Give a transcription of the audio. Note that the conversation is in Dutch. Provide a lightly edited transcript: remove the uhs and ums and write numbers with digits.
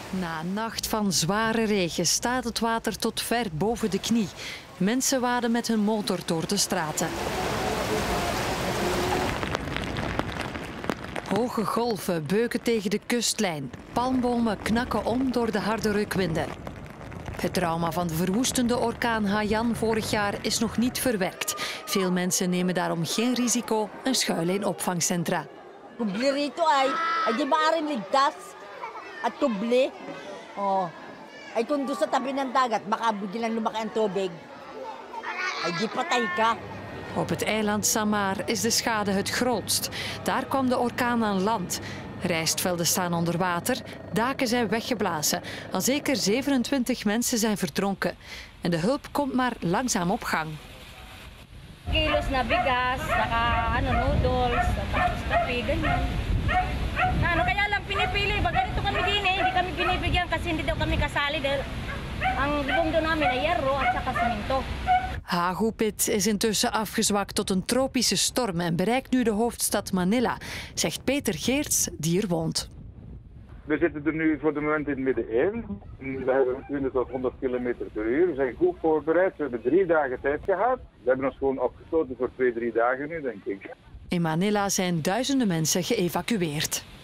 Na een nacht van zware regen staat het water tot ver boven de knie. Mensen waden met hun motor door de straten. Hoge golven beuken tegen de kustlijn. Palmbomen knakken om door de harde rukwinden. Het trauma van de verwoestende orkaan Haiyan vorig jaar is nog niet verwerkt. Veel mensen nemen daarom geen risico en schuilen in opvangcentra. Kubli rito ay di maaaring ligtas at kubli. Ay kung doon sa tabi ng dagat, baka biglang lumaki ang tubig. Ay di patay ka. Op het eiland Samar is de schade het grootst. Daar kwam de orkaan aan land. Rijstvelden staan onder water, daken zijn weggeblazen. Al zeker 27 mensen zijn verdronken. En de hulp komt maar langzaam op gang. Kilos na bigas, saka noodles, tapos kape, ganyan. Kaya lang pinipili, pag ganito kami din hindi kami binibigyan kasi hindi daw kami kasali dahil ang bubong doon namin ay yerro at saka simento. Hagupit is intussen afgezwakt tot een tropische storm en bereikt nu de hoofdstad Manila, zegt Peter Geerts, die er woont. We zitten er nu voor het moment in het middenin. We hebben 20 tot 100 km per uur. We zijn goed voorbereid. We hebben 3 dagen tijd gehad. We hebben ons gewoon opgesloten voor 2-3 dagen nu, denk ik. In Manila zijn duizenden mensen geëvacueerd.